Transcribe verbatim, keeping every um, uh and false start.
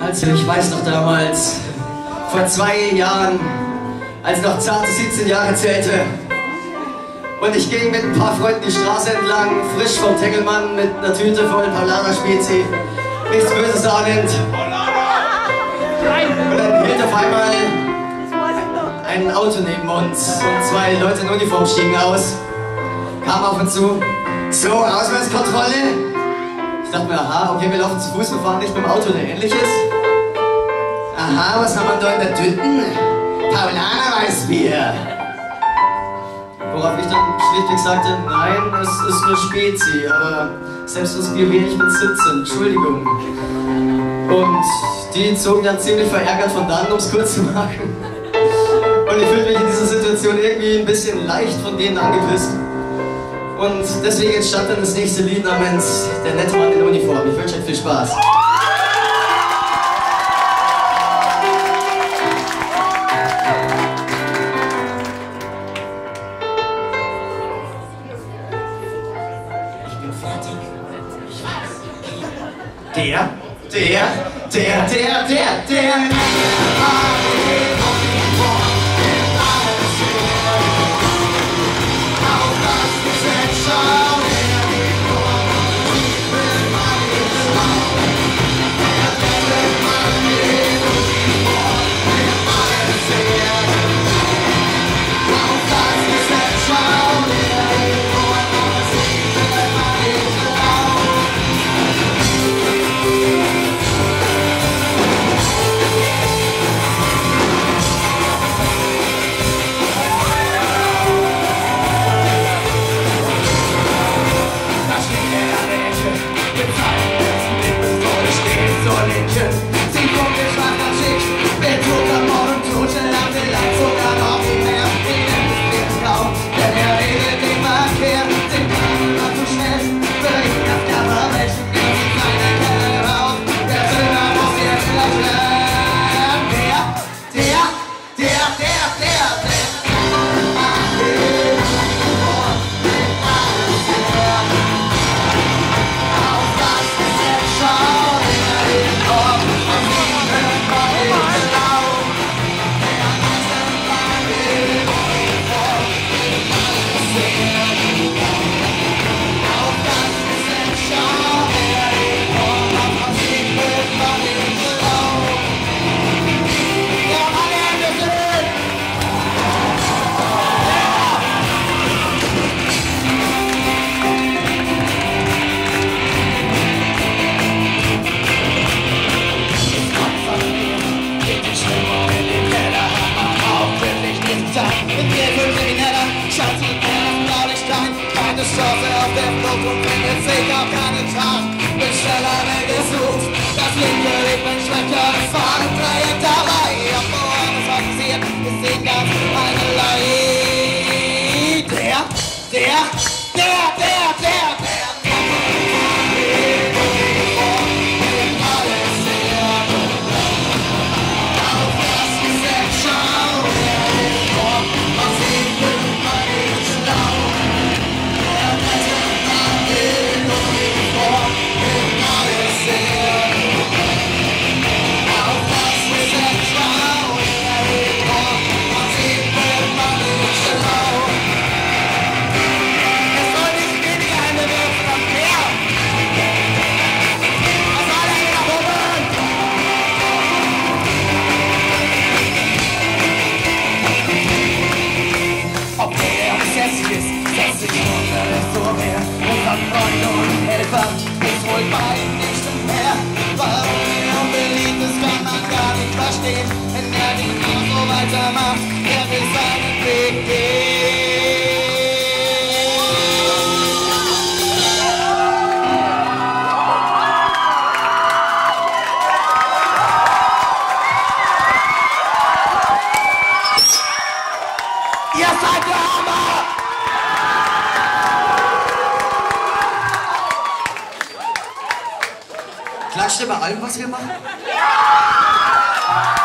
Also ich weiß noch damals, vor zwei Jahren, als ich noch zarte siebzehn Jahre zählte und ich ging mit ein paar Freunden die Straße entlang, frisch vom Tengelmann mit einer Tüte voll Paulaner-Spezi, nichts Böses ahnend. Und dann hielt auf einmal ein Auto neben uns und zwei Leute in Uniform stiegen aus, kamen auf uns zu. So, Ausweiskontrolle. Ich dachte mir, aha, okay, wir laufen zu Fuß, wir fahren nicht mit dem Auto oder ähnliches. Aha, was haben wir da in der Tüten? Paulaner Weißbier. Worauf ich dann schlichtweg sagte, nein, es ist nur Spezi, aber selbst das Bier wäre ich mit siebzehn, Entschuldigung. Und die zogen dann ziemlich verärgert von dann, um es kurz zu machen. Und ich fühlte mich in dieser Situation irgendwie ein bisschen leicht von denen angepisst. Und deswegen entstand dann das nächste Lied namens Der nette Mann in Uniform. Ich wünsche euch viel Spaß. Der, der, der, der, der, der. Klatscht ihr bei allem, was wir machen? Ja!